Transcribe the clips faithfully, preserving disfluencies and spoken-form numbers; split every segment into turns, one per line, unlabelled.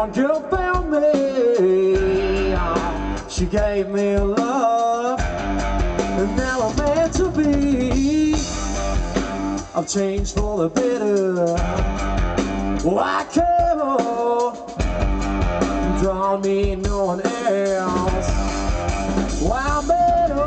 One girl found me, she gave me love, and now I'm meant to be. I've changed for the better. Why can't draw me no one else? Why I'm better?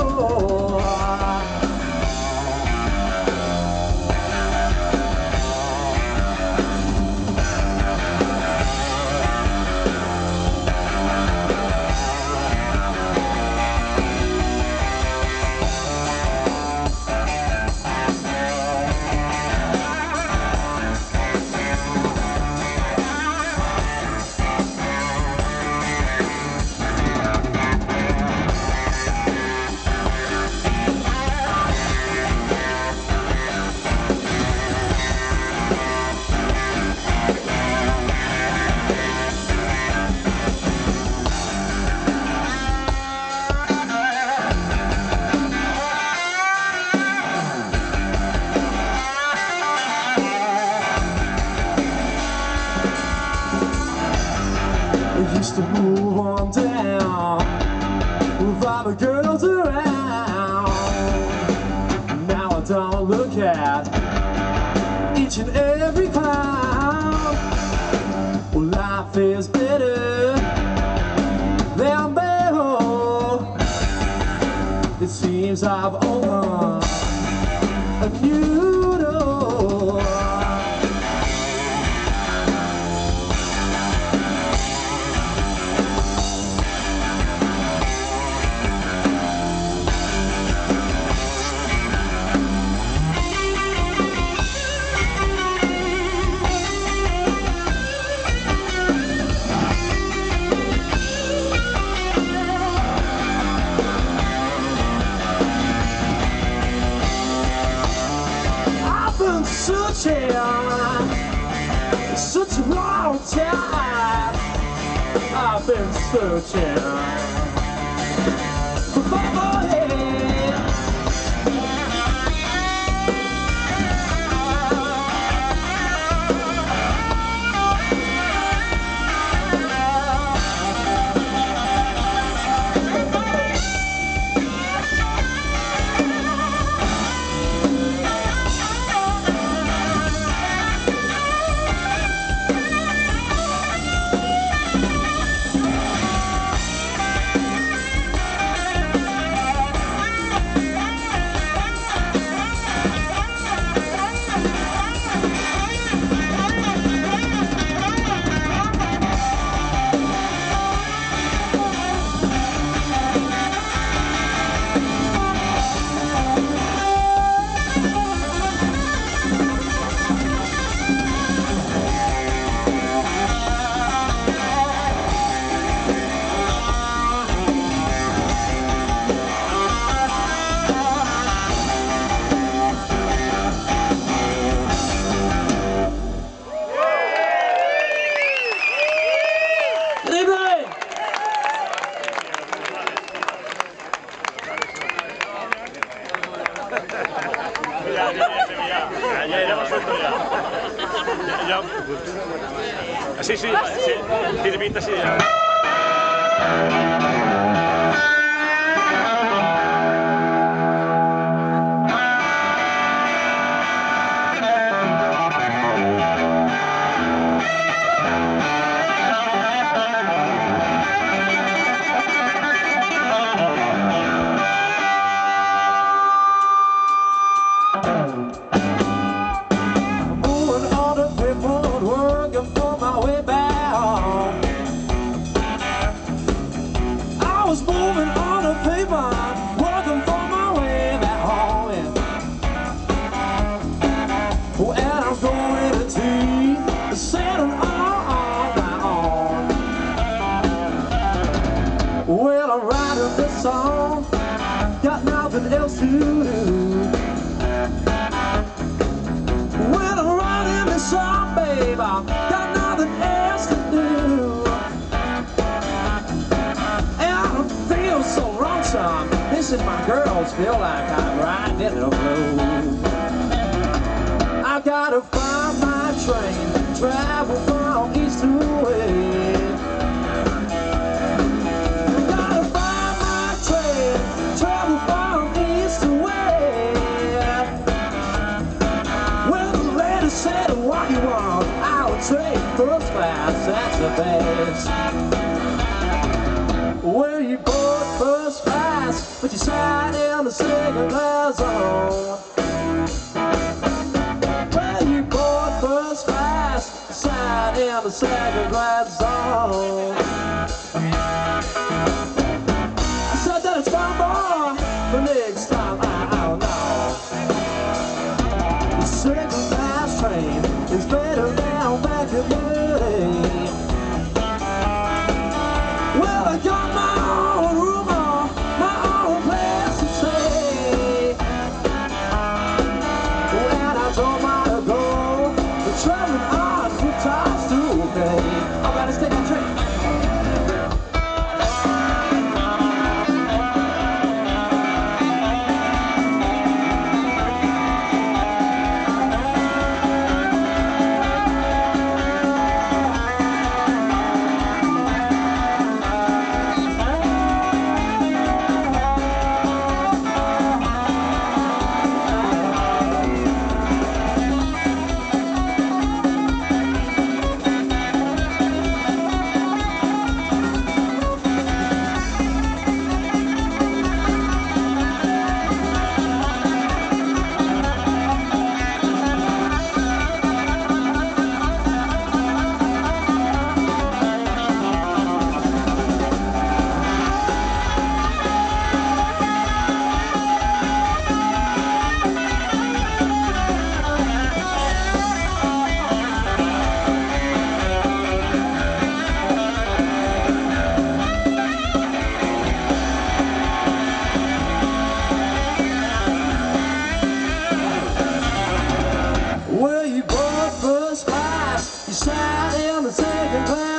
Used to move on down with all the girls around. Now I don't look at each and every clown. Well, life is better than better. It seems I've opened a new door. Searching such a long time. I've been searching for my
Ya, ya, ya, ya, ya lo suelto ya. Ya, ya. Sí, sí, sí, tiene pinta así ya.
Moving on the paper, working for my way back home. Oh, and I'm going to tea, sitting all on my own. Well, I'm writing this song, got nothing else to do. Well, I'm writing this song, babe, got nothing else to do. So wrong, son. Missing my girls, feel like I'm riding in the blues. I gotta find my fast train, travel from east to west. Gotta find my train, travel from east to west. Well, the lady said, what you want? I would take first class, that's the best. Well, you bought first class, but you sat in the second class zone. Well, you bought first class, sat in the second class zone. I said that it's fun, boy, but next time I don't know. The second class train is better down back in the day. Well, I got my own room on, my own place to stay. When I don't mind to go, the traveling on good times to pay. I gotta stay on train. Well, you bought first class, you sat in the second class.